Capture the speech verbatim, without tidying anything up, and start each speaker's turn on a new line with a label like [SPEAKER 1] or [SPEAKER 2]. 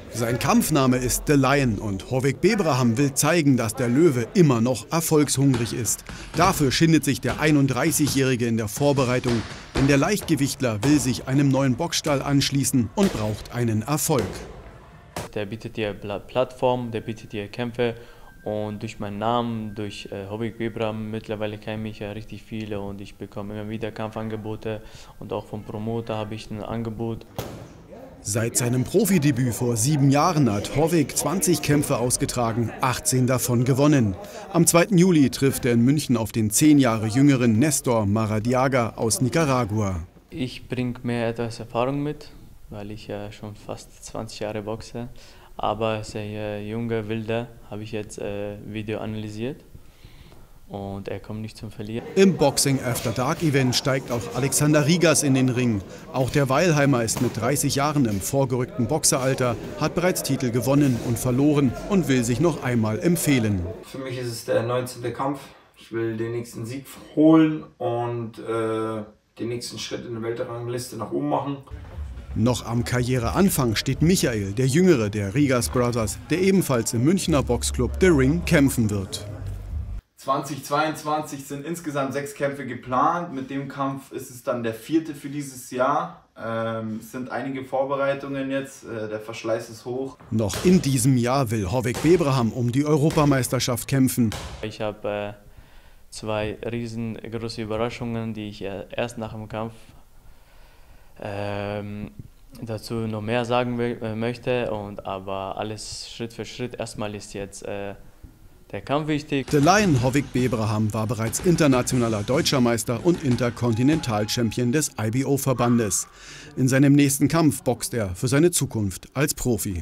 [SPEAKER 1] Sein Kampfname ist The Lion und Hovig Bebraham will zeigen, dass der Löwe immer noch erfolgshungrig ist. Dafür schindet sich der einunddreißigjährige in der Vorbereitung, denn der Leichtgewichtler will sich einem neuen Boxstall anschließen und braucht einen Erfolg.
[SPEAKER 2] Der bietet dir Plattform, der bietet dir Kämpfe und durch meinen Namen, durch äh, Hovig Bebraham, mittlerweile kennen mich ja richtig viele und ich bekomme immer wieder Kampfangebote und auch vom Promoter habe ich ein Angebot.
[SPEAKER 1] Seit seinem Profidebüt vor sieben Jahren hat Hovig zwanzig Kämpfe ausgetragen, achtzehn davon gewonnen. Am zweiten Juli trifft er in München auf den zehn Jahre jüngeren Nestor Maradiaga aus Nicaragua.
[SPEAKER 2] Ich bringe mehr etwas Erfahrung mit, weil ich ja schon fast zwanzig Jahre boxe. Aber sehr junge Wilder habe ich jetzt äh, Video analysiert. Und er kommt nicht zum Verlieren.
[SPEAKER 1] Im Boxing After Dark Event steigt auch Alexander Rigas in den Ring. Auch der Weilheimer ist mit dreißig Jahren im vorgerückten Boxeralter, hat bereits Titel gewonnen und verloren und will sich noch einmal empfehlen.
[SPEAKER 3] Für mich ist es der neunzehnte Kampf. Ich will den nächsten Sieg holen und äh, den nächsten Schritt in der Weltrangliste nach oben machen.
[SPEAKER 1] Noch am Karriereanfang steht Michael, der Jüngere der Rigas Brothers, der ebenfalls im Münchner Boxclub The Ring kämpfen wird.
[SPEAKER 4] zweitausendzweiundzwanzig sind insgesamt sechs Kämpfe geplant. Mit dem Kampf ist es dann der vierte für dieses Jahr. Ähm, es sind einige Vorbereitungen jetzt, äh, der Verschleiß ist hoch.
[SPEAKER 1] Noch in diesem Jahr will Hovig Bebraham um die Europameisterschaft kämpfen.
[SPEAKER 2] Ich habe äh, zwei riesengroße Überraschungen, die ich äh, erst nach dem Kampf ähm, dazu noch mehr sagen äh, möchte. Und, aber alles Schritt für Schritt. Erstmal ist jetzt äh, der Kampf wichtig.
[SPEAKER 1] The Lion Hovig Bebraham war bereits internationaler Deutscher Meister und Interkontinental-Champion des I B O-Verbandes. In seinem nächsten Kampf boxt er für seine Zukunft als Profi.